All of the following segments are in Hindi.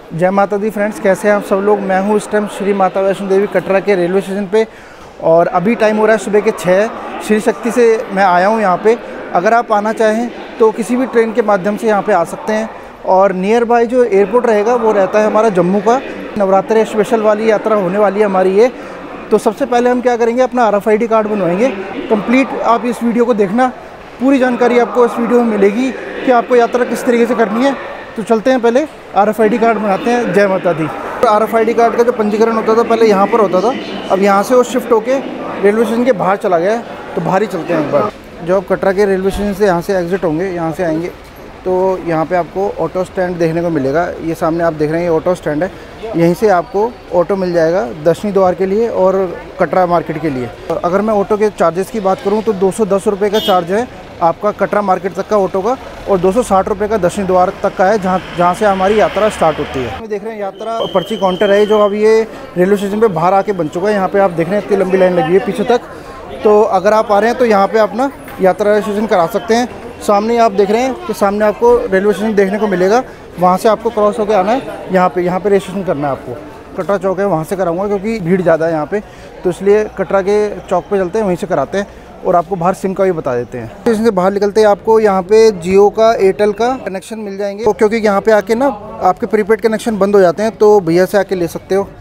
जय माता दी फ्रेंड्स, कैसे हैं आप सब लोग। मैं हूं इस टाइम श्री माता वैष्णो देवी कटरा के रेलवे स्टेशन पे और अभी टाइम हो रहा है सुबह के 6। श्री शक्ति से मैं आया हूं यहाँ पे। अगर आप आना चाहें तो किसी भी ट्रेन के माध्यम से यहाँ पे आ सकते हैं और नियर बाय जो एयरपोर्ट रहेगा वो रहता है हमारा जम्मू का। नवरात्रि स्पेशल वाली यात्रा होने वाली है हमारी ये। तो सबसे पहले हम क्या करेंगे, अपना RFID कार्ड बनवाएंगे। कंप्लीट आप इस वीडियो को देखना, पूरी जानकारी आपको इस वीडियो में मिलेगी कि आपको यात्रा किस तरीके से करनी है। तो चलते हैं, पहले RFID कार्ड बनाते हैं। जय माता दी। RFID कार्ड का जो पंजीकरण होता था पहले यहाँ पर होता था, अब यहाँ से वो शिफ्ट होके रेलवे स्टेशन के बाहर चला गया है। तो बाहर ही चलते हैं एक बार। जो आप कटरा के रेलवे स्टेशन से यहाँ से एग्जिट होंगे, यहाँ से आएंगे तो यहाँ पे आपको ऑटो स्टैंड देखने को मिलेगा। ये सामने आप देख रहे हैं, ये ऑटो स्टैंड है। यहीं से आपको ऑटो मिल जाएगा दर्शनी द्वार के लिए और कटरा मार्केट के लिए। अगर मैं ऑटो के चार्जेस की बात करूँ तो 210 रुपये का चार्ज है आपका कटरा मार्केट तक का ऑटो का, और 260 रुपये का दर्शनी द्वार तक का है, जहाँ से हमारी यात्रा स्टार्ट होती है। देख रहे हैं यात्रा पर्ची काउंटर है जो अब ये रेलवे स्टेशन पे बाहर आके बन चुका है। यहाँ पे आप देख रहे हैं इतनी लंबी लाइन लगी है पीछे तक। तो अगर आप आ रहे हैं तो यहाँ पे अपना यात्रा रजिस्ट्रेशन करा सकते हैं। सामने आप देख रहे हैं कि सामने आपको रेलवे स्टेशन देखने को मिलेगा, वहाँ से आपको क्रॉस होकर आना है। यहाँ पे रजिस्ट्रेशन करना है आपको। कटरा चौक है, वहाँ से कराऊंगा क्योंकि भीड़ ज़्यादा है यहाँ पे, तो इसलिए कटरा के चौक पे चलते हैं, वहीं से कराते हैं और आपको बाहर सिम का भी बता देते हैं। स्टेशन से बाहर निकलते हैं आपको यहाँ पे जियो का, एयरटेल का कनेक्शन मिल जाएंगे। तो क्योंकि यहाँ पे आके ना आपके प्रीपेड कनेक्शन बंद हो जाते हैं, तो भैया से आके ले सकते हो।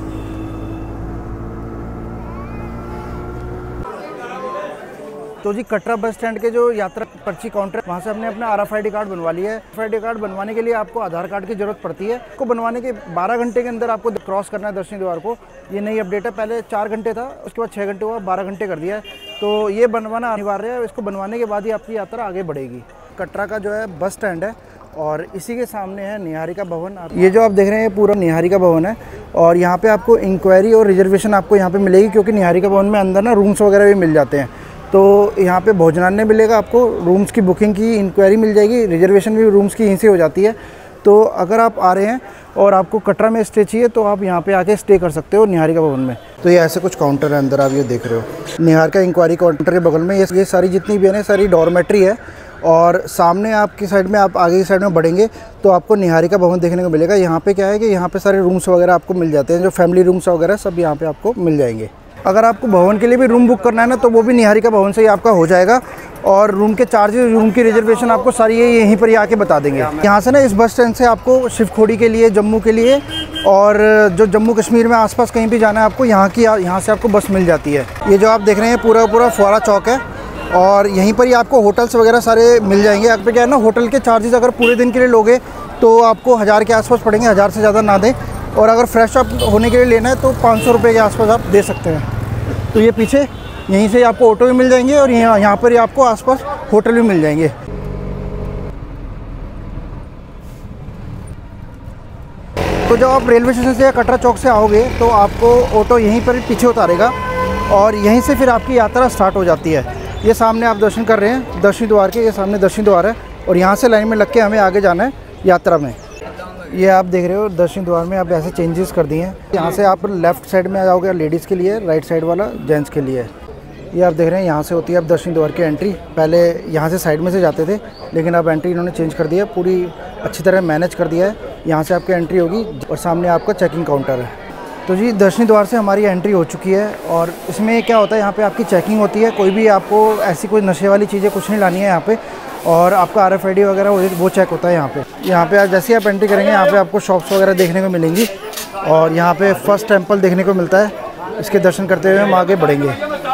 तो जी कटरा बस स्टैंड के जो यात्रा पर्ची काउंटर, वहाँ से हमने अपना RFID कार्ड बनवा लिया है। RFID कार्ड बनवाने के लिए आपको आधार कार्ड की जरूरत पड़ती है। इसको बनवाने के 12 घंटे के अंदर आपको क्रॉस करना है दर्शनी द्वार को। ये नई अपडेट है, पहले 4 घंटे था, उसके बाद 6 घंटे हुआ, 12 घंटे कर दिया है। तो ये बनवाना अनिवार्य है, इसको बनवाने के बाद ही आपकी यात्रा आगे बढ़ेगी। कटरा का जो है बस स्टैंड है और इसी के सामने है निहारिका भवन। ये जो आप देख रहे हैं पूरा निहारिका भवन है और यहाँ पे आपको इंक्वायरी और रिजर्वेशन आपको यहाँ पे मिलेगी, क्योंकि निहारिका भवन में अंदर ना रूम्स वगैरह भी मिल जाते हैं। तो यहाँ पे भोजनालय मिलेगा आपको, रूम्स की बुकिंग की इंक्वायरी मिल जाएगी, रिजर्वेशन भी रूम्स की यहीं से हो जाती है। तो अगर आप आ रहे हैं और आपको कटरा में स्टे चाहिए तो आप यहाँ पे आके स्टे कर सकते हो निहारिका भवन में। तो ये ऐसे कुछ काउंटर है अंदर, आप ये देख रहे हो निहारिका इंक्वायरी काउंटर के बगल में ये सारी जितनी भी है ना, सारी डॉर्मेट्री है। और सामने आपकी साइड में, आप आगे की साइड में बढ़ेंगे तो आपको निहारिका भवन देखने को मिलेगा। यहाँ पे क्या है कि यहाँ पे सारे रूम्स वगैरह आपको मिल जाते हैं, जो फैमिली रूम्स वगैरह सब यहाँ पे आपको मिल जाएंगे। अगर आपको भवन के लिए भी रूम बुक करना है ना, तो वो भी निहारिका भवन से ही आपका हो जाएगा। और रूम के चार्जेस, रूम की रिजर्वेशन आपको सारी यहीं पर ही आके बता देंगे। यहाँ से ना इस बस स्टैंड से आपको शिवखोड़ी के लिए, जम्मू के लिए और जो जम्मू कश्मीर में आसपास कहीं भी जाना है आपको, यहाँ से आपको बस मिल जाती है। ये जो आप देख रहे हैं पूरा फुआरा चौक है और यहीं पर ही आपको होटल्स वगैरह सारे मिल जाएंगे। आप पे क्या है ना, होटल के चार्जेस अगर पूरे दिन के लिए लोगे तो आपको 1000 के आसपास पड़ेंगे, 1000 से ज़्यादा ना दें। और अगर फ्रेश अप होने के लिए लेना है तो 500 रुपये के आसपास आप दे सकते हैं। तो ये पीछे यहीं से आपको ऑटो भी मिल जाएंगे और यहाँ पर ही आपको आसपास होटल भी मिल जाएंगे। तो जब आप रेलवे स्टेशन से या कटरा चौक से आओगे तो आपको ऑटो यहीं पर पीछे उतारेगा और यहीं से फिर आपकी यात्रा स्टार्ट हो जाती है। ये सामने आप दर्शन कर रहे हैं दर्शनी द्वार के, ये सामने दर्शनी द्वार है और यहाँ से लाइन में लग के हमें आगे जाना है यात्रा में। ये आप देख रहे हो दर्शनी द्वार में आप ऐसे चेंजेस कर दिए हैं। यहाँ से आप लेफ़्ट साइड में आ जाओगे लेडीज़ के लिए, राइट साइड वाला जेंट्स के लिए। ये आप देख रहे हैं यहाँ से होती है अब दर्शनी द्वार की एंट्री। पहले यहाँ से साइड में से जाते थे, लेकिन अब एंट्री इन्होंने चेंज कर दिया, पूरी अच्छी तरह मैनेज कर दिया है। यहाँ से आपकी एंट्री होगी और सामने आपका चेकिंग काउंटर है। तो जी दर्शनी द्वार से हमारी एंट्री हो चुकी है और इसमें क्या होता है, यहाँ पे आपकी चेकिंग होती है। कोई भी आपको ऐसी कोई नशे वाली चीज़ें कुछ नहीं लानी है यहाँ पे, और आपका RFID वगैरह वो चेक होता है यहाँ पे। यहाँ पे आप जैसे ही आप एंट्री करेंगे यहाँ पे आपको शॉप्स वगैरह देखने को मिलेंगी और यहाँ पे फर्स्ट टेंपल देखने को मिलता है। इसके दर्शन करते हुए हम आगे बढ़ेंगे।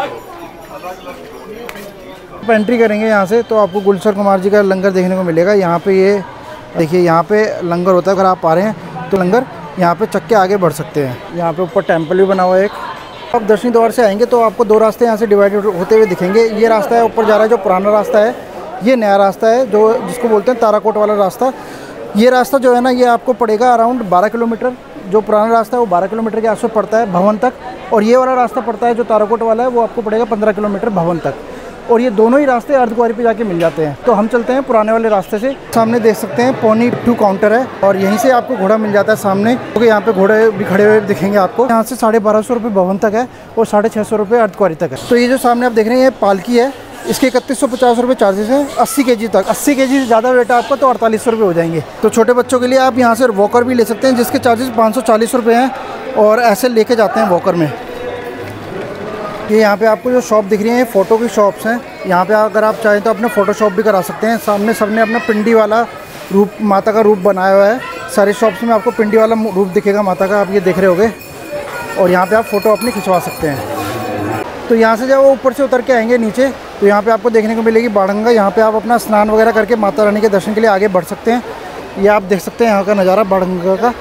आप एंट्री करेंगे यहाँ से तो आपको गुलशन कुमार जी का लंगर देखने को मिलेगा। यहाँ पे ये देखिए, यहाँ पे लंगर होता है। अगर आप आ रहे हैं तो लंगर यहाँ पे चक्के आगे बढ़ सकते हैं। यहाँ पे ऊपर टेंपल भी बना हुआ है एक। आप दर्शनी द्वार से आएंगे तो आपको 2 रास्ते यहाँ से डिवाइड होते हुए दिखेंगे। ये रास्ता है ऊपर जा रहा है जो पुराना रास्ता है, ये नया रास्ता है जो जिसको बोलते हैं ताराकोट वाला रास्ता। ये रास्ता जो है ना, ये आपको पड़ेगा अराउंड 12 किलोमीटर। जो पुराना रास्ता है वो 12 किलोमीटर के आसपास पड़ता है भवन तक, और ये वाला रास्ता पड़ता है जो ताराकोट वाला है, वो आपको पड़ेगा 15 किलोमीटर भवन तक। और ये दोनों ही रास्ते अर्धकुंवारी पे जाके मिल जाते हैं। तो हम चलते हैं पुराने वाले रास्ते से। सामने देख सकते हैं पौनी 2 काउंटर है और यहीं से आपको घोड़ा मिल जाता है सामने, क्योंकि यहाँ पे घोड़े भी खड़े हुए दिखेंगे आपको। यहाँ से 1250 रुपये भवन तक है और 650 रुपये अर्धकुंवारी तक है। तो ये जो सामने आप देख रहे हैं ये पालकी है इसके 3150 रुपये चार्जेस है 80 kg तक। 80 kg से ज़्यादा वेट है आपका तो 4800 रुपये हो जाएंगे। तो छोटे बच्चों के लिए आप यहाँ से वॉकर भी ले सकते हैं जिसके चार्जेस 540 रुपये हैं और ऐसे लेके जाते हैं वॉकर में। ये यहाँ पे आपको जो शॉप दिख रही है ये फ़ोटो की शॉप्स हैं। यहाँ पे अगर आप चाहें तो अपने फ़ोटोशॉप भी करा सकते हैं। सामने सबने अपना पिंडी वाला रूप, माता का रूप बनाया हुआ है। सारी शॉप्स में आपको पिंडी वाला रूप दिखेगा माता का, आप ये देख रहे होगे। और यहाँ पे आप फ़ोटो अपनी खिंचवा सकते हैं। तो यहाँ से जब वो ऊपर से उतर के आएंगे नीचे तो यहाँ पे आपको देखने को मिलेगी बाणगंगा। यहाँ पे आप अपना स्नान वगैरह करके माता रानी के दर्शन के लिए आगे बढ़ सकते हैं। ये आप देख सकते हैं यहाँ का नज़ारा बाणगंगा का।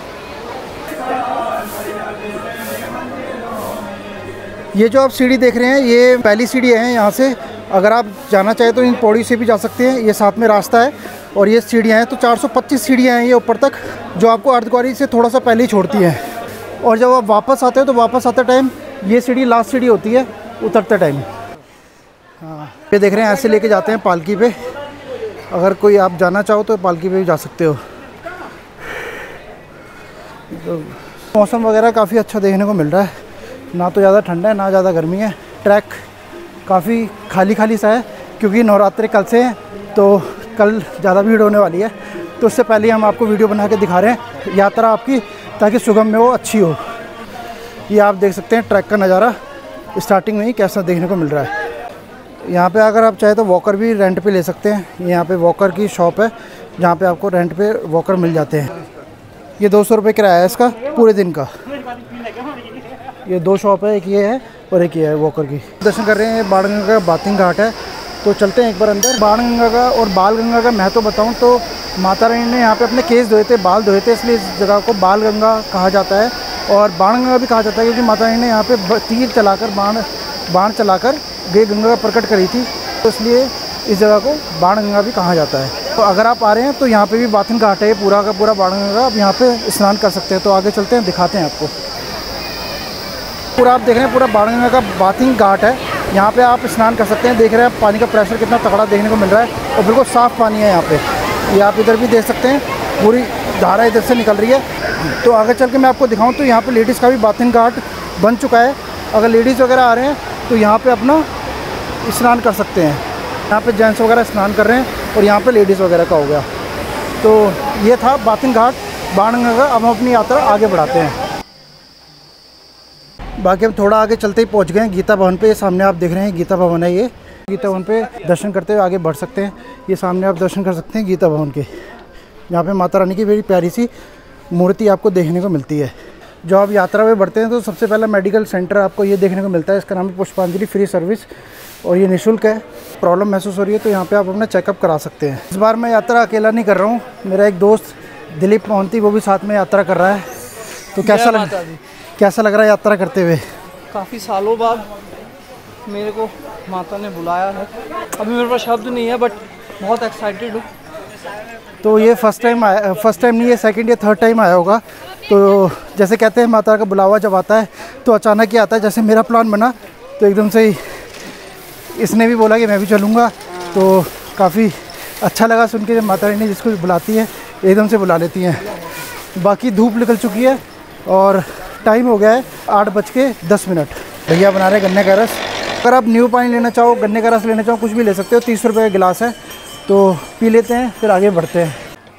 ये जो आप सीढ़ी देख रहे हैं ये पहली सीढ़ी है यहाँ से। अगर आप जाना चाहें तो इन पौड़ी से भी जा सकते हैं, ये साथ में रास्ता है। और ये सीढ़ियाँ हैं तो 425 सीढ़ियाँ हैं ये ऊपर तक, जो आपको अर्धकुंवारी से थोड़ा सा पहले ही छोड़ती हैं। और जब आप वापस आते हो तो वापस आते टाइम ये सीढ़ी लास्ट सीढ़ी होती है उतरते टाइम। हाँ, ये देख रहे हैं ऐसे लेके जाते हैं पालकी पे। अगर कोई आप जाना चाहो तो पालकी पे भी जा सकते हो। तो मौसम वगैरह काफ़ी अच्छा देखने को मिल रहा है, ना तो ज़्यादा ठंडा है ना ज़्यादा गर्मी है। ट्रैक काफ़ी खाली खाली सा है क्योंकि नवरात्रि कल से हैं तो कल ज़्यादा भीड़ होने वाली है। तो उससे पहले हम आपको वीडियो बना के दिखा रहे हैं यात्रा आपकी, ताकि सुगम में वो अच्छी हो। ये आप देख सकते हैं ट्रैक का नज़ारा स्टार्टिंग में ही कैसा देखने को मिल रहा है। यहाँ पे अगर आप चाहें तो वॉकर भी रेंट पे ले सकते हैं। यहाँ पे वॉकर की शॉप है जहाँ पे आपको रेंट पे वॉकर मिल जाते हैं। ये 200 रुपये किराया है इसका पूरे दिन का। ये 2 शॉप है, एक ये है और एक ये है वॉकर की। दर्शन कर रहे हैं, बाणगंगा का बाथिंग घाट है। तो चलते हैं एक बार अंदर। बाणगंगा का और बालगंगा का महत्व बताऊं तो माता रानी ने यहाँ पे अपने केस धोए थे, बाल धोए थे, इसलिए इस जगह को बालगंगा कहा जाता है। और बाणगंगा भी कहा जाता है क्योंकि माता रानी ने यहाँ पे तीर चलाकर बाण चलाकर वे गंगा प्रकट करी थी, तो इसलिए इस जगह को बाणगंगा भी कहा जाता है। तो अगर आप आ रहे हैं तो यहाँ पे भी बाथिंग घाट है पूरा का पूरा बाणगंगा, आप यहाँ पे स्नान कर सकते हैं। तो आगे चलते हैं, दिखाते हैं आपको। पूरा आप देख रहे हैं पूरा बाणगंगा का बाथिंग घाट है, यहाँ पे आप स्नान कर सकते हैं। देख रहे हैं पानी का प्रेशर कितना तगड़ा देखने को मिल रहा है और बिल्कुल साफ़ पानी है यहाँ पे। ये आप इधर भी देख सकते हैं, पूरी धारा इधर से निकल रही है। तो आगे चल के मैं आपको दिखाऊँ तो यहाँ पे लेडीज़ का भी बाथिंग घाट बन चुका है। अगर लेडीज़ वगैरह आ रहे हैं तो यहाँ पे अपना स्नान कर सकते हैं। यहाँ पे जेंट्स वगैरह स्नान कर रहे हैं और यहाँ पे लेडीज़ वगैरह का हो गया। तो ये था बाथिंग घाट बाणगंगा का। अब हम अपनी यात्रा आगे बढ़ाते हैं। बाकी हम थोड़ा आगे चलते ही पहुँच गए हैं गीता भवन पे। ये सामने आप देख रहे हैं गीता भवन है। ये गीता भवन पे दर्शन करते हुए आगे बढ़ सकते हैं। ये सामने आप दर्शन कर सकते हैं गीता भवन के। यहाँ पे माता रानी की बड़ी प्यारी सी मूर्ति आपको देखने को मिलती है। जो आप यात्रा में बढ़ते हैं तो सबसे पहला मेडिकल सेंटर आपको ये देखने को मिलता है। इसका नाम है पुष्पांजलि फ्री सर्विस और ये निःशुल्क है। प्रॉब्लम महसूस हो रही है तो यहाँ पे आप अपना चेकअप करा सकते हैं। इस बार मैं यात्रा अकेला नहीं कर रहा हूँ, मेरा एक दोस्त दिलीप मोहंती वो भी साथ में यात्रा कर रहा है। तो कैसा लग रहा है यात्रा करते हुए? काफ़ी सालों बाद मेरे को माता ने बुलाया है। अभी मेरे पास शब्द नहीं है बट बहुत एक्साइटेड हूँ। तो ये फर्स्ट टाइम नहीं, ये सेकंड या थर्ड टाइम आया होगा। तो जैसे कहते हैं माता का बुलावा जब आता है तो अचानक ही आता है। जैसे मेरा प्लान बना तो एकदम से ही इसने भी बोला कि मैं भी चलूँगा। तो काफ़ी अच्छा लगा सुन के, जब माता रानी जिसको बुलाती है एकदम से बुला लेती हैं। बाकी धूप निकल चुकी है और टाइम हो गया है 8:10। भैया बना रहे गन्ने का रस। अगर आप नींबू पानी लेना चाहो, गन्ने का रस लेना चाहो, कुछ भी ले सकते हो। 30 रुपये का गिलास है, तो पी लेते हैं फिर आगे बढ़ते हैं।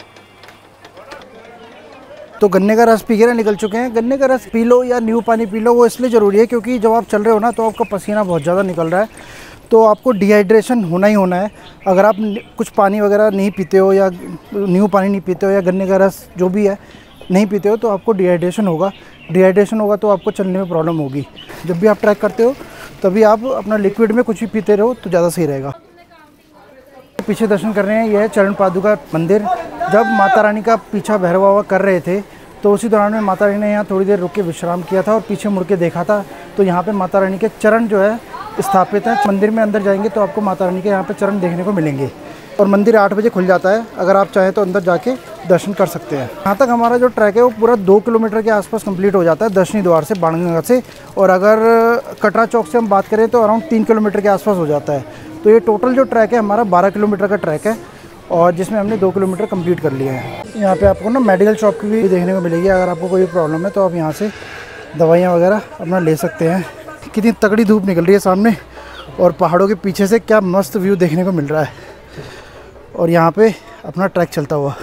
तो गन्ने का रस पी के निकल चुके हैं। गन्ने का रस पी लो या नींबू पानी पी लो, वो इसलिए ज़रूरी है क्योंकि जब आप चल रहे हो ना तो आपका पसीना बहुत ज़्यादा निकल रहा है, तो आपको डिहाइड्रेशन होना ही होना है। अगर आप कुछ पानी वगैरह नहीं पीते हो या नींबू पानी नहीं पीते हो या गन्ने का रस जो भी है नहीं पीते हो तो आपको डिहाइड्रेशन होगा तो आपको चलने में प्रॉब्लम होगी। जब भी आप ट्रैक करते हो तभी आप अपना लिक्विड में कुछ भी पीते रहो तो ज़्यादा सही रहेगा। पीछे दर्शन कर रहे हैं, यह है चरण पादुका मंदिर। जब माता रानी का पीछा भैरव बाबा कर रहे थे तो उसी दौरान में माता रानी ने यहाँ थोड़ी देर रुक के विश्राम किया था और पीछे मुड़ के देखा था। तो यहाँ पे माता रानी के चरण जो है स्थापित हैं। मंदिर में अंदर जाएंगे तो आपको माता रानी के यहाँ पे चरण देखने को मिलेंगे। और मंदिर 8 बजे खुल जाता है, अगर आप चाहें तो अंदर जाके दर्शन कर सकते हैं। यहाँ तक हमारा जो ट्रैक है वो पूरा 2 किलोमीटर के आसपास कंप्लीट हो जाता है दर्शनी द्वार से, बाणगंगा से। और अगर कटरा चौक से हम बात करें तो अराउंड 3 किलोमीटर के आसपास हो जाता है। तो ये टोटल जो ट्रैक है हमारा 12 किलोमीटर का ट्रैक है और जिसमें हमने 2 किलोमीटर कंप्लीट कर लिया है। यहाँ पे आपको ना मेडिकल शॉप की भी देखने को मिलेगी। अगर आपको कोई प्रॉब्लम है तो आप यहाँ से दवाइयाँ वगैरह अपना ले सकते हैं। कितनी तगड़ी धूप निकल रही है सामने और पहाड़ों के पीछे से क्या मस्त व्यू देखने को मिल रहा है। और यहाँ पे अपना ट्रैक चलता हुआ।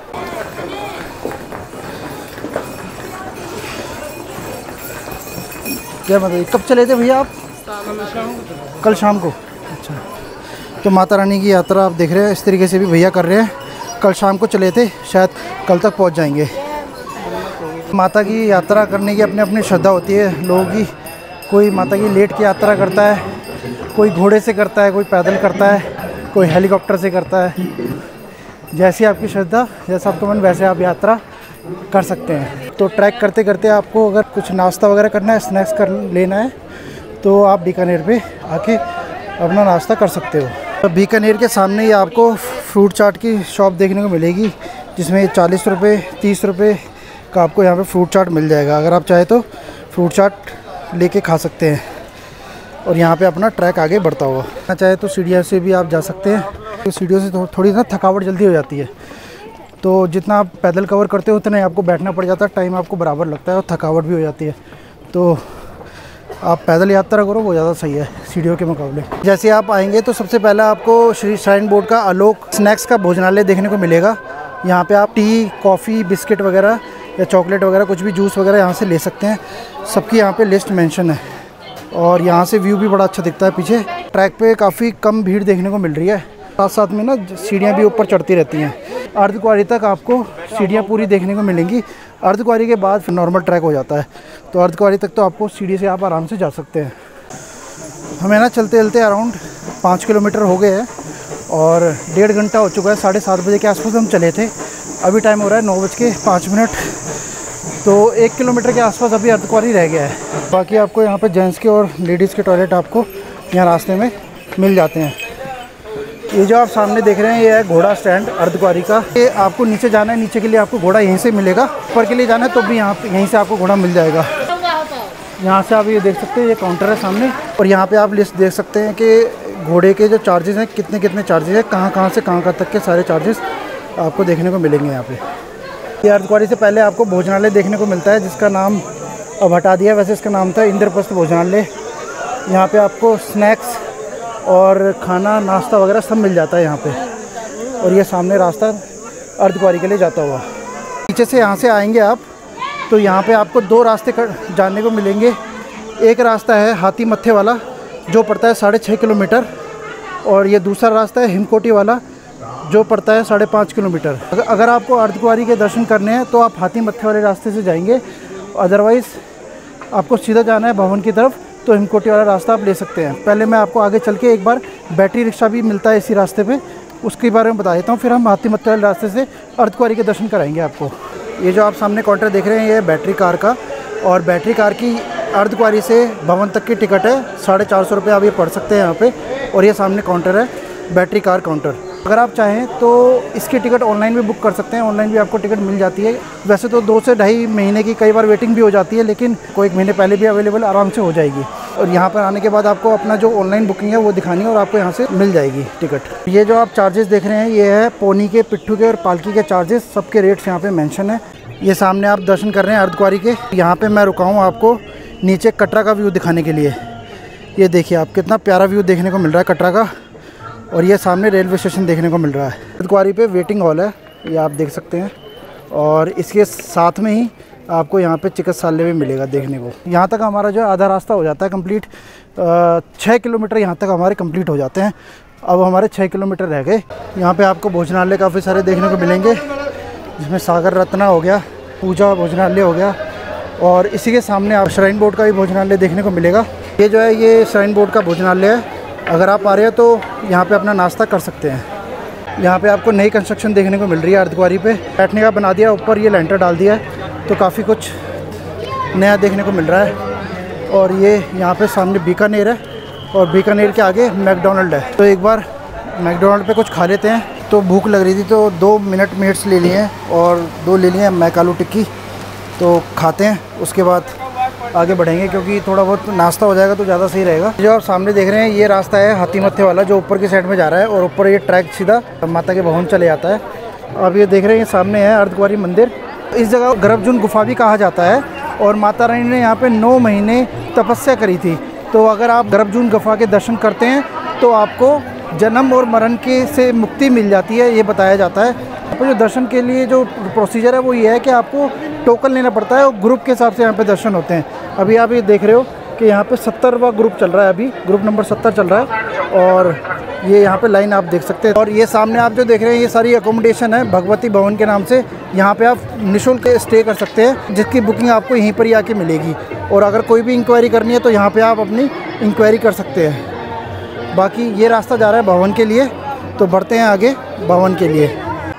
क्या मतलब कब चले थे भैया आप? कल शाम को। अच्छा, तो माता रानी की यात्रा आप देख रहे हैं, इस तरीके से भी भैया कर रहे हैं। कल शाम को चले थे, शायद कल तक पहुंच जाएंगे। माता की यात्रा करने की अपनी अपनी श्रद्धा होती है लोगों की। कोई माता की लेट की यात्रा करता है, कोई घोड़े से करता है, कोई पैदल करता है, कोई हेलीकॉप्टर से करता है। जैसी आपकी श्रद्धा, जैसा आपका मन, वैसे आप यात्रा कर सकते हैं। तो ट्रैक करते करते आपको अगर कुछ नाश्ता वगैरह करना है, स्नैक्स कर लेना है, तो आप बीकानेर पे आके अपना नाश्ता कर सकते हो। तो बीकानेर के सामने ही आपको फ्रूट चाट की शॉप देखने को मिलेगी, जिसमें 40 रुपये 30 रुपये का आपको यहाँ पे फ्रूट चाट मिल जाएगा। अगर आप चाहे तो फ्रूट चाट लेके खा सकते हैं। और यहाँ पे अपना ट्रैक आगे बढ़ता हुआ, चाहे तो सीढ़ियों से भी आप जा सकते हैं। तो सीढ़ियों से थोड़ी ना थकावट जल्दी हो जाती है, तो जितना आप पैदल कवर करते हो उतना ही आपको बैठना पड़ जाता है, टाइम आपको बराबर लगता है और थकावट भी हो जाती है। तो आप पैदल यात्रा करो, वो ज़्यादा सही है सीढ़ियों के मुकाबले। जैसे आप आएंगे तो सबसे पहले आपको श्री श्राइन बोर्ड का आलोक स्नैक्स का भोजनालय देखने को मिलेगा। यहाँ पे आप टी, कॉफ़ी, बिस्किट वगैरह या चॉकलेट वगैरह, कुछ भी जूस वगैरह यहाँ से ले सकते हैं। सबकी यहाँ पे लिस्ट मेंशन है। और यहाँ से व्यू भी बड़ा अच्छा दिखता है पीछे। ट्रैक पे काफ़ी कम भीड़ देखने को मिल रही है। साथ साथ में ना सीढ़ियाँ भी ऊपर चढ़ती रहती हैं। अर्धकुंवारी तक आपको सीढ़ियाँ पूरी देखने को मिलेंगी। अर्धकुंवारी के बाद फिर नॉर्मल ट्रैक हो जाता है। तो अर्धकुंवारी तक तो आपको सीढ़ी से आप आराम से जा सकते हैं। हमें ना चलते चलते अराउंड 5 किलोमीटर हो गए हैं और 1.5 घंटा हो चुका है। 7:30 बजे के आसपास हम चले थे। अभी टाइम हो रहा है 9:05। तो 1 किलोमीटर के आसपास अभी अर्धकुंवारी रह गया है। बाकी आपको यहाँ पे जेंट्स के और लेडीज़ के टॉयलेट आपको यहाँ रास्ते में मिल जाते हैं। ये जो आप सामने देख रहे हैं, ये है घोड़ा स्टैंड अर्धकुंवारी का। ये आपको नीचे जाना है, नीचे के लिए आपको घोड़ा यहीं से मिलेगा। ऊपर के लिए जाना है तो भी यहाँ यहीं से आपको घोड़ा मिल जाएगा। यहाँ से आप ये देख सकते हैं, ये काउंटर है सामने। और यहाँ पे आप लिस्ट देख सकते हैं कि घोड़े के जो चार्जेस हैं, कितने कितने चार्जेस हैं, कहाँ से कहाँ तक के सारे चार्जेस आपको देखने को मिलेंगे यहाँ पे। ये अर्धकुंवारी से पहले आपको भोजनालय देखने को मिलता है, जिसका नाम अब हटा दिया। वैसे इसका नाम था इंद्रप्रस्थ भोजनालय। यहाँ पे आपको स्नैक्स और खाना, नाश्ता वगैरह सब मिल जाता है यहाँ पे। और ये सामने रास्ता अर्धकुंवारी के लिए जाता हुआ। पीछे से यहाँ से आएंगे आप तो यहाँ पे आपको 2 रास्ते जानने को मिलेंगे। एक रास्ता है हाथी मत्थे वाला, जो पड़ता है 6.5 किलोमीटर। और ये दूसरा रास्ता है हिमकोटी वाला, जो पड़ता है 5.5 किलोमीटर। अगर आपको अर्धकुंवारी के दर्शन करने हैं तो आप हाथी मत्थे वाले रास्ते से जाएंगे। अदरवाइज़ आपको सीधा जाना है भवन की तरफ, तो हिमकोटी वाला रास्ता आप ले सकते हैं। पहले मैं आपको आगे चल के एक बार बैटरी रिक्शा भी मिलता है इसी रास्ते पे, उसके बारे में बता देता हूँ। फिर हम हाथी मत्थे वाले रास्ते से अर्धकुंवारी के दर्शन कराएंगे आपको। ये जो आप सामने काउंटर देख रहे हैं, ये बैटरी कार का। और बैटरी कार की अर्धकुंवारी से भवन तक की टिकट है 450 रुपये। आप ये पढ़ सकते हैं यहाँ पे। और ये सामने काउंटर है, बैटरी कार काउंटर। अगर आप चाहें तो इसकी टिकट ऑनलाइन भी बुक कर सकते हैं। ऑनलाइन भी आपको टिकट मिल जाती है। वैसे तो 2 से ढाई महीने की कई बार वेटिंग भी हो जाती है, लेकिन कोई 1 महीने पहले भी अवेलेबल आराम से हो जाएगी। और यहाँ पर आने के बाद आपको अपना जो ऑनलाइन बुकिंग है वो दिखानी है और आपको यहाँ से मिल जाएगी टिकट। ये जो आप चार्जेस देख रहे हैं, ये है पोनी के, पिट्ठू के और पालकी के चार्जेस। सबके रेट्स यहाँ पे मेंशन है। ये सामने आप दर्शन कर रहे हैं अर्धकुंवारी के। यहाँ पे मैं रुका हूँ आपको नीचे कटरा का व्यू दिखाने के लिए। ये देखिए आप, कितना प्यारा व्यू देखने को मिल रहा है कटरा का। और ये सामने रेलवे स्टेशन देखने को मिल रहा है। अर्धकुंवारी पे वेटिंग हॉल है, ये आप देख सकते हैं। और इसके साथ में ही आपको यहाँ पे चिकित्सालय भी मिलेगा देखने को। यहाँ तक हमारा जो आधा रास्ता हो जाता है कंप्लीट। 6 किलोमीटर यहाँ तक हमारे कंप्लीट हो जाते हैं। अब हमारे 6 किलोमीटर रह गए। यहाँ पे आपको भोजनालय काफ़ी सारे देखने को मिलेंगे, जिसमें सागर रत्ना हो गया, पूजा भोजनालय हो गया। और इसी के सामने आप श्राइन बोर्ड का भी भोजनालय देखने को मिलेगा। ये जो है, ये श्राइन बोर्ड का भोजनालय है। अगर आप आ रहे हो तो यहाँ पे अपना नाश्ता कर सकते हैं। यहाँ पे आपको नई कंस्ट्रक्शन देखने को मिल रही है अर्धकुंवारी पे। बैठने का बना दिया, ऊपर ये लेंटर डाल दिया है, तो काफ़ी कुछ नया देखने को मिल रहा है। और ये यहाँ पे सामने बीकानेर है और बीकानेर के आगे मैकडॉनल्ड है। तो एक बार मैकडॉनल्ड पे कुछ खा लेते हैं। तो भूख लग रही थी तो 2 मिनट्स ले लिए हैं और 2 ले लिए हैं मैक आलू टिक्की। तो खाते हैं, उसके बाद आगे बढ़ेंगे, क्योंकि थोड़ा बहुत नाश्ता हो जाएगा तो ज़्यादा सही रहेगा। जो आप सामने देख रहे हैं, ये रास्ता है हाथी मत्थे वाला, जो ऊपर की साइड में जा रहा है। और ऊपर ये ट्रैक सीधा माता के भवन चले जाता है। अब ये देख रहे हैं, सामने है अर्धकुंवारी मंदिर। इस जगह गर्भजून गुफा भी कहा जाता है। और माता रानी ने यहाँ पे 9 महीने तपस्या करी थी, तो अगर आप गर्भजून गुफा के दर्शन करते हैं तो आपको जन्म और मरण के से मुक्ति मिल जाती है, ये बताया जाता है। आपको जो दर्शन के लिए जो प्रोसीजर है वो ये है कि आपको टोकन लेना पड़ता है और ग्रुप के हिसाब से यहाँ पे दर्शन होते हैं। अभी आप ये देख रहे हो कि यहाँ पे 70वां ग्रुप चल रहा है, अभी ग्रुप नंबर 70 चल रहा है और ये यहाँ पे लाइन आप देख सकते हैं। और ये सामने आप जो देख रहे हैं ये सारी अकोमोडेशन है भगवती भवन के नाम से। यहाँ पे आप निःशुल्क स्टे कर सकते हैं, जिसकी बुकिंग आपको यहीं पर ही आके मिलेगी। और अगर कोई भी इंक्वायरी करनी है तो यहाँ पे आप अपनी इंक्वायरी कर सकते हैं। बाकी ये रास्ता जा रहा है भवन के लिए, तो बढ़ते हैं आगे भवन के लिए।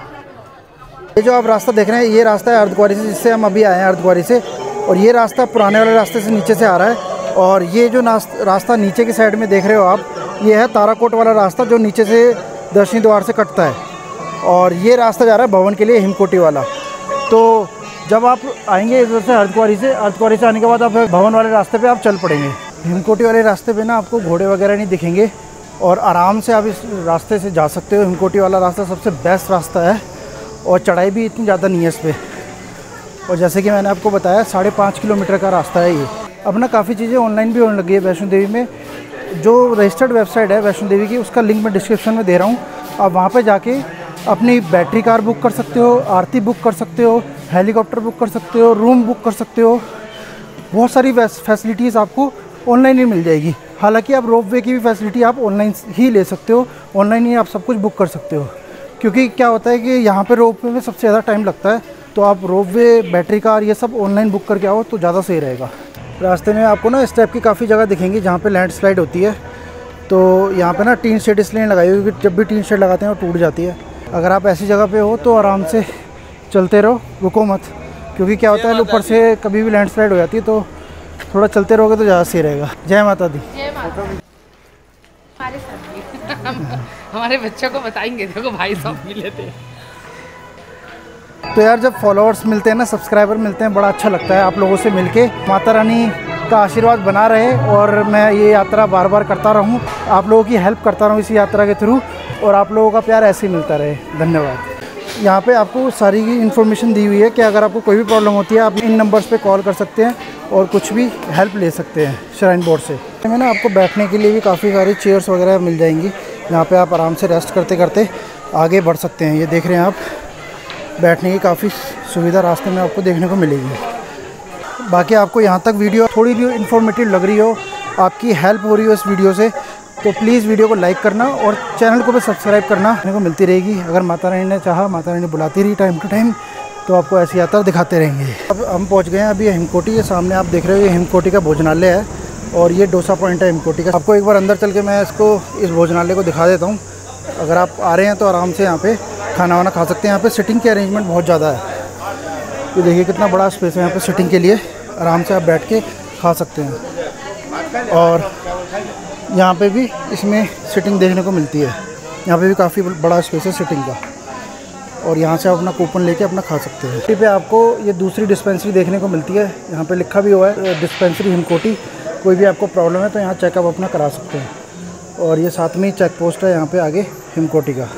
ये जो आप रास्ता देख रहे हैं ये रास्ता है अर्धकुंवारी से, जिससे हम अभी आए हैं अर्धकुंवारी से। और ये रास्ता पुराने वाले रास्ते से नीचे से आ रहा है। और ये जो रास्ता नीचे की साइड में देख रहे हो आप, ये है ताराकोट वाला रास्ता जो नीचे से दर्शनी द्वार से कटता है। और ये रास्ता जा रहा है भवन के लिए, हिमकोटी वाला। तो जब आप आएंगे इधर से अर्धकुंवारी से आने के बाद आप भवन वाले रास्ते पे आप चल पड़ेंगे। हिमकोटी वाले रास्ते पे ना आपको घोड़े वगैरह नहीं दिखेंगे और आराम से आप इस रास्ते से जा सकते हो। हिमकोटी वाला रास्ता सबसे बेस्ट रास्ता है और चढ़ाई भी इतनी ज़्यादा नहीं है इस पर। और जैसे कि मैंने आपको बताया 5.5 किलोमीटर का रास्ता है ये। अब ना काफ़ी चीज़ें ऑनलाइन भी होने लगी है वैष्णो देवी में। जो रजिस्टर्ड वेबसाइट है वैष्णो देवी की, उसका लिंक मैं डिस्क्रिप्शन में दे रहा हूँ। आप वहाँ पे जाके अपनी बैटरी कार बुक कर सकते हो, आरती बुक कर सकते हो, हेलीकॉप्टर बुक कर सकते हो, रूम बुक कर सकते हो। बहुत सारी फैसिलिटीज़ आपको ऑनलाइन ही मिल जाएगी। हालांकि आप रोपवे की भी फैसिलिटी आप ऑनलाइन ही ले सकते हो, ऑनलाइन ही आप सब कुछ बुक कर सकते हो। क्योंकि क्या होता है कि यहाँ पे रोपवे में सबसे ज़्यादा टाइम लगता है, तो आप रोपवे, बैटरी कार ये सब ऑनलाइन बुक करके आओ तो ज़्यादा सही रहेगा। रास्ते में आपको ना इस टाइप की काफ़ी जगह दिखेंगी जहाँ पे लैंडस्लाइड होती है। तो यहाँ पे ना टीन शेड इसलिए लगाई हुई क्योंकि जब भी टीन शेड लगाते हैं वो टूट जाती है। अगर आप ऐसी जगह पे हो तो आराम से चलते रहो, रुको मत, क्योंकि क्या होता है ऊपर से कभी भी लैंडस्लाइड हो जाती है, तो थोड़ा चलते रहोगे तो ज़्यादा सही रहेगा। जय माता दी। जय माता दी। हमारे साथ हमारे बच्चों को बताएंगे, देखो भाई साहब मिले थे। तो यार जब फॉलोअर्स मिलते हैं ना, सब्सक्राइबर मिलते हैं, बड़ा अच्छा लगता है आप लोगों से मिलके। माता रानी का आशीर्वाद बना रहे और मैं ये यात्रा बार बार करता रहूँ, आप लोगों की हेल्प करता रहूँ इस यात्रा के थ्रू, और आप लोगों का प्यार ऐसे ही मिलता रहे। धन्यवाद। यहाँ पे आपको सारी इन्फॉर्मेशन दी हुई है कि अगर आपको कोई भी प्रॉब्लम होती है आप इन नंबर्स पे कॉल कर सकते हैं और कुछ भी हेल्प ले सकते हैं श्राइन बोर्ड से। में ना आपको बैठने के लिए भी काफ़ी सारी चेयर्स वगैरह मिल जाएंगी, यहाँ पे आप आराम से रेस्ट करते करते आगे बढ़ सकते हैं। ये देख रहे हैं आप, बैठने की काफ़ी सुविधा रास्ते में आपको देखने को मिलेगी। बाकी आपको यहाँ तक वीडियो थोड़ी भी इन्फॉर्मेटिव लग रही हो, आपकी हेल्प हो रही हो इस वीडियो से, तो प्लीज़ वीडियो को लाइक करना और चैनल को भी सब्सक्राइब करना। देखने को मिलती रहेगी। अगर माता रानी ने चाहा, माता रानी बुलाती रही टाइम टू टाइम, तो आपको ऐसी यात्रा दिखाते रहेंगे। अब हम पहुंच गए हैं अभी हिमकोटी। ये सामने आप देख रहे हो ये हिमकोटी का भोजनालय है और ये डोसा पॉइंट है हिमकोटी का। आपको एक बार अंदर चल के मैं इस भोजनालय को दिखा देता हूँ। अगर आप आ रहे हैं तो आराम से यहाँ पे खाना वाना खा सकते हैं। यहाँ पे सिटिंग के अरेंजमेंट बहुत ज़्यादा है। ये देखिए कितना बड़ा स्पेस है यहाँ पे सिटिंग के लिए, आराम से आप बैठ के खा सकते हैं। और यहाँ पे भी इसमें सिटिंग देखने को मिलती है। यहाँ पे भी काफ़ी बड़ा स्पेस है सिटिंग का, और यहाँ से आप अपना कूपन लेके अपना खा सकते हैं। यहाँ पे आपको ये दूसरी डिस्पेंसरी देखने को मिलती है। यहाँ पे लिखा भी हुआ है डिस्पेंसरी हिमकोटी। कोई भी आपको प्रॉब्लम है तो यहाँ चेकअप अपना करा सकते हैं। और ये साथ में ही चेक पोस्ट है यहाँ पे आगे हिमकोटी का।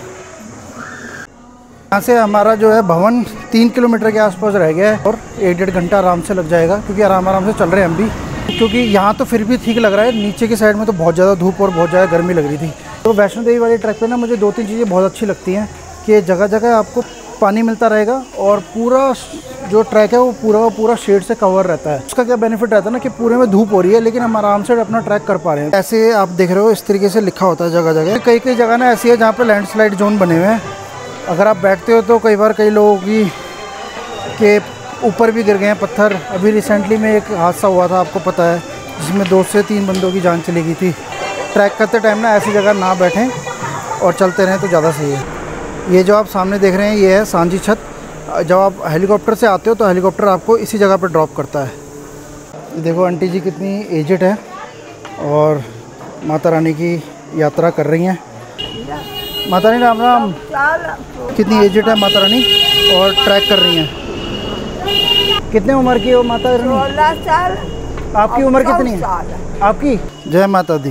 यहाँ से हमारा जो है भवन 3 किलोमीटर के आसपास रह गया है और 1-1.5 घंटा आराम से लग जाएगा, क्योंकि आराम से चल रहे हैं हम भी। क्योंकि यहाँ तो फिर भी ठीक लग रहा है, नीचे की साइड में तो बहुत ज़्यादा धूप और बहुत ज़्यादा गर्मी लग रही थी। तो वैष्णो देवी वाली ट्रैक पे ना मुझे 2-3 चीज़ें बहुत अच्छी लगती हैं कि जगह जगह आपको पानी मिलता रहेगा और पूरा जो ट्रैक है वो पूरा शेड से कवर रहता है। उसका क्या बेनिफिट रहता है ना कि पूरे में धूप हो रही है लेकिन हम आराम से अपना ट्रैक कर पा रहे हैं। ऐसे आप देख रहे हो इस तरीके से लिखा होता है जगह जगह। कई जगह ना ऐसी है जहाँ पे लैंडस्लाइड जोन बने हुए हैं। अगर आप बैठते हो तो कई बार कई लोगों के ऊपर भी गिर गए हैं पत्थर। अभी रिसेंटली में एक हादसा हुआ था, आपको पता है, जिसमें 2 से 3 बंदों की जान चली गई थी। ट्रैक करते टाइम ना ऐसी जगह ना बैठें और चलते रहें तो ज़्यादा सही है। ये जो आप सामने देख रहे हैं ये है सांझी छत। जब आप हेलीकॉप्टर से आते हो तो हेलीकॉप्टर आपको इसी जगह पर ड्रॉप करता है। ये देखो आंटी जी कितनी एजेड है और माता रानी की यात्रा कर रही हैं। माता रानी राम राम। कितनी एजेड है माता रानी और ट्रैक कर रही हैं। कितने उम्र की हो माता रानी? 16 साल। आपकी उम्र कितनी है आपकी? जय माता दी।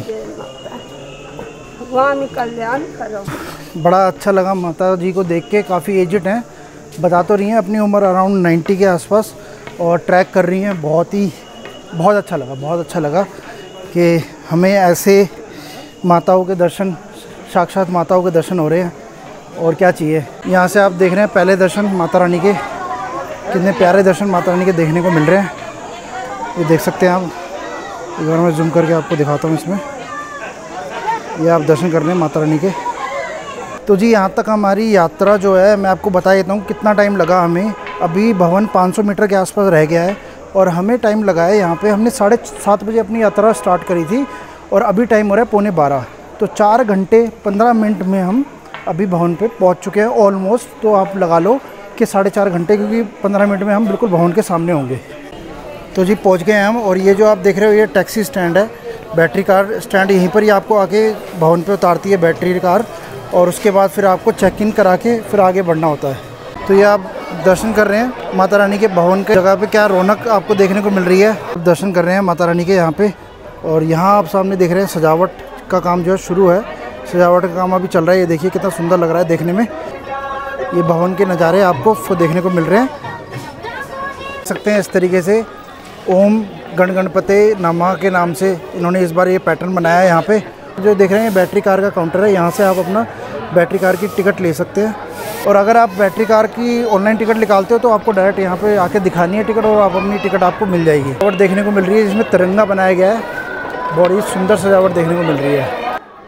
भगवान कल्याण करो। बड़ा अच्छा लगा माता जी को देख के। काफ़ी एजेड हैं, बता तो रही हैं अपनी उम्र अराउंड 90 के आसपास, और ट्रैक कर रही हैं। बहुत अच्छा लगा कि हमें ऐसे माताओं के दर्शन, साक्षात माताओं के दर्शन हो रहे हैं, और क्या चाहिए। यहाँ से आप देख रहे हैं पहले दर्शन माता रानी के, कितने प्यारे दर्शन माता रानी के देखने को मिल रहे हैं। ये देख सकते हैं आप, एक बार मैं जूम करके आपको दिखाता हूँ इसमें। ये आप दर्शन कर रहे हैं माता रानी के। तो जी यहाँ तक हमारी यात्रा जो है, मैं आपको बता देता हूँ कितना टाइम लगा हमें। अभी भवन 500 मीटर के आसपास रह गया है और हमें टाइम लगा है यहाँ पे, हमने 7:30 बजे अपनी यात्रा स्टार्ट करी थी और अभी टाइम हो रहा है 11:45। तो 4 घंटे 15 मिनट में हम अभी भवन पे पहुँच चुके हैं ऑलमोस्ट। तो आप लगा लो कि 4.5 घंटे, क्योंकि 15 मिनट में हम बिल्कुल भवन के सामने होंगे। तो जी पहुँच गए हैं हम। और ये जो आप देख रहे हो ये टैक्सी स्टैंड है, बैटरी कार स्टैंड। यहीं पर ही आपको आके भवन पे उतारती है बैटरी कार, और उसके बाद फिर आपको चेक इन करा के फिर आगे बढ़ना होता है। तो ये आप दर्शन कर रहे हैं माता रानी के भवन के जगह पे, क्या रौनक आपको देखने को मिल रही है। दर्शन कर रहे हैं माता रानी के यहाँ पे। और यहाँ आप सामने देख रहे हैं सजावट का काम जो है शुरू है, सजावट का काम अभी चल रहा है। ये देखिए कितना सुंदर लग रहा है देखने में। ये भवन के नज़ारे आपको देखने को मिल रहे हैं, देख सकते हैं इस तरीके से। ओम गण गणपते नमः के नाम से इन्होंने इस बार ये पैटर्न बनाया है। यहाँ पे जो देख रहे हैं बैटरी कार का काउंटर है, यहाँ से आप अपना बैटरी कार की टिकट ले सकते हैं। और अगर आप बैटरी कार की ऑनलाइन टिकट निकालते हो तो आपको डायरेक्ट यहाँ पे आके दिखानी है टिकट, और आप अपनी टिकट आपको मिल जाएगी। और देखने को मिल रही है जिसमें तिरंगा बनाया गया है, बड़ी सुंदर सजावट देखने को मिल रही है।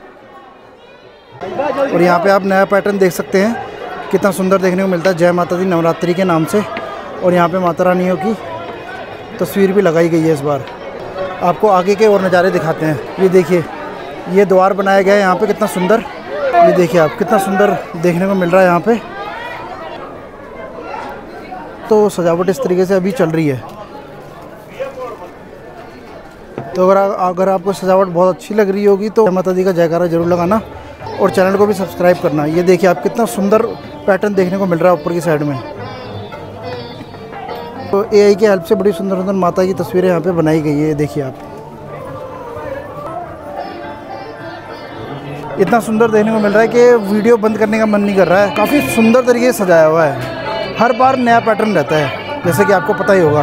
और यहाँ पे आप नया पैटर्न देख सकते हैं, कितना सुंदर देखने को मिलता है, जय माता दी नवरात्रि के नाम से। और यहाँ पे माता रानियों की तस्वीर भी लगाई गई है इस बार। आपको आगे के और नज़ारे दिखाते हैं। ये देखिए ये द्वार बनाया गया है यहाँ पे, कितना सुंदर। ये देखिए आप, कितना सुंदर देखने को मिल रहा है यहाँ पे। तो सजावट इस तरीके से अभी चल रही है। तो अगर आपको सजावट बहुत अच्छी लग रही होगी तो माता दी का जयकारा जरूर लगाना और चैनल को भी सब्सक्राइब करना। ये देखिए आप, कितना सुंदर पैटर्न देखने को मिल रहा है ऊपर की साइड में। तो AI की हेल्प से बड़ी सुंदर सुंदर माता की तस्वीरें यहाँ पे बनाई गई है। ये देखिए आप, इतना सुंदर देखने को मिल रहा है कि वीडियो बंद करने का मन नहीं कर रहा है। काफ़ी सुंदर तरीके से सजाया हुआ है, हर बार नया पैटर्न रहता है, जैसे कि आपको पता ही होगा।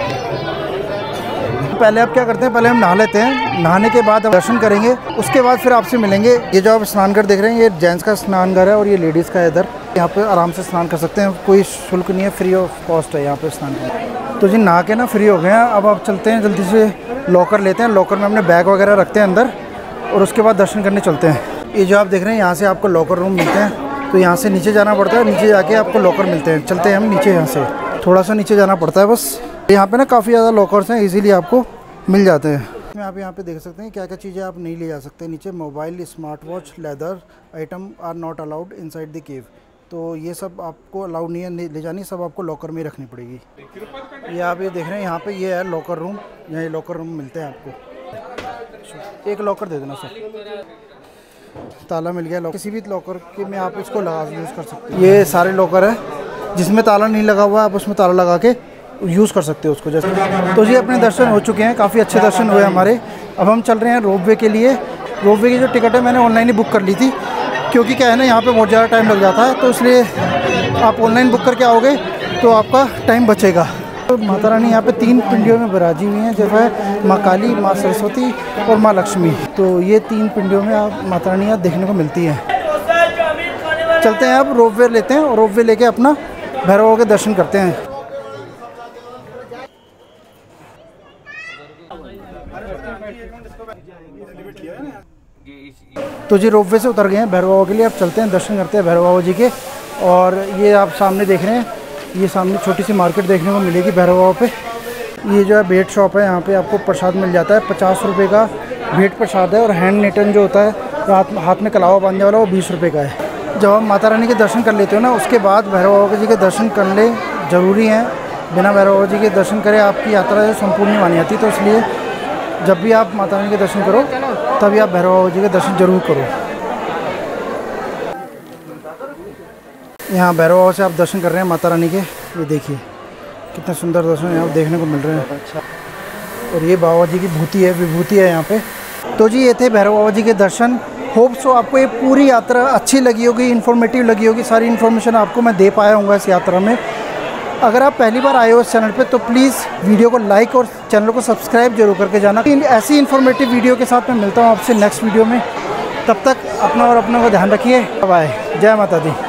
पहले आप क्या करते हैं, पहले हम नहा लेते हैं, नहाने के बाद हम दर्शन करेंगे, उसके बाद फिर आपसे मिलेंगे। ये जो आप स्नानघर देख रहे हैं ये जेंट्स का स्नानघर है और ये लेडीज़ का है इधर। यहाँ पे आराम से स्नान कर सकते हैं, कोई शुल्क नहीं है, फ्री ऑफ कॉस्ट है यहाँ पे स्नान करना। तो जी नहा के ना फ्री हो गए हैं, अब आप चलते हैं जल्दी से लॉकर लेते हैं, लॉकर में अपने बैग वगैरह रखते हैं अंदर और उसके बाद दर्शन करने चलते हैं। ये जो आप देख रहे हैं यहाँ से आपको लॉकर रूम मिलते हैं, तो यहाँ से नीचे जाना पड़ता है, नीचे जाके आपको लॉकर मिलते हैं। चलते हैं हम नीचे, यहाँ से थोड़ा सा नीचे जाना पड़ता है बस। यहाँ पे ना काफ़ी ज़्यादा लॉकर्स हैं, इजीली आपको मिल जाते हैं। आप यहाँ पे देख सकते हैं क्या क्या चीज़ें आप नहीं ले जा सकते। नीचे mobile, smart watch, leather item are not allowed inside the cave. तो ये सब आपको अलाउड नहीं है ले जानी, सब आपको लॉकर में ही रखनी पड़ेगी। ये आप ये देख रहे हैं यहाँ पे ये है लॉकर रूम, यहाँ लॉकर रूम मिलते हैं आपको। एक लॉकर दे देना सर। ताला मिल गया लॉकर, किसी भी लॉकर के में आप इसको लगा यूज़ कर सकते हैं। ये सारे लॉकर है, जिसमें ताला नहीं लगा हुआ आप उसमें ताला लगा के यूज़ कर सकते हो उसको जैसे। तो जी अपने दर्शन हो चुके हैं, काफ़ी अच्छे दर्शन हुए हमारे। अब हम चल रहे हैं रोपवे के लिए। रोपवे की जो टिकट है मैंने ऑनलाइन ही बुक कर ली थी, क्योंकि क्या है ना यहाँ पे बहुत ज़्यादा टाइम लग जाता है, तो इसलिए आप ऑनलाइन बुक करके आओगे तो आपका टाइम बचेगा। तो माता रानी यहाँ पे 3 पिंडियों में विराजी हुई हैं, जैसे है माँ काली, माँ सरस्वती और माँ लक्ष्मी। तो ये 3 पिंडियों में आप माता रानी यहाँ देखने को मिलती हैं। चलते हैं अब रोपवे लेते हैं और रोपवे लेके अपना भैरव बाबा के दर्शन करते हैं। तो जी रोपवे से उतर गए हैं भैरव बाबा के लिए, अब चलते हैं दर्शन करते हैं भैरव बाबा जी के। और ये आप सामने देख रहे हैं, ये सामने छोटी सी मार्केट देखने को मिलेगी भैरव बाबा पे। ये जो है भेंट शॉप है, यहाँ पे आपको प्रसाद मिल जाता है। 50 रुपये का भेंट प्रसाद है, और हैंड नेटन जो होता है हाथ में कलावा बांधने वाला, वो 20 रुपये का है। जब आप माता रानी के दर्शन कर लेते हो ना, उसके बाद भैरव बाबा जी के दर्शन कर ले ज़रूरी हैं। बिना भैरव बाबा जी के दर्शन करे आपकी यात्रा जो संपूर्ण नहीं मानी जाती। तो इसलिए जब भी आप माता रानी के दर्शन करो तभी आप भैरव बाबा जी के दर्शन जरूर करो। यहाँ भैरव बाबा से आप दर्शन कर रहे हैं माता रानी के। ये देखिए कितने सुंदर दर्शन यहाँ देखने को मिल रहे हैं। और ये बाबा जी की भूति है, विभूति है यहाँ पे। तो जी ये थे भैरव बाबा जी के दर्शन। होप सो आपको ये पूरी यात्रा अच्छी लगी होगी, इन्फॉर्मेटिव लगी होगी। सारी इन्फॉर्मेशन आपको मैं दे पाया हूँ इस यात्रा में। अगर आप पहली बार आए हो इस चैनल पे तो प्लीज़ वीडियो को लाइक और चैनल को सब्सक्राइब जरूर करके जाना। ऐसी इन्फॉर्मेटिव वीडियो के साथ मैं मिलता हूँ आपसे नेक्स्ट वीडियो में। तब तक अपना और अपनों का ध्यान रखिए। बाय, जय माता दी।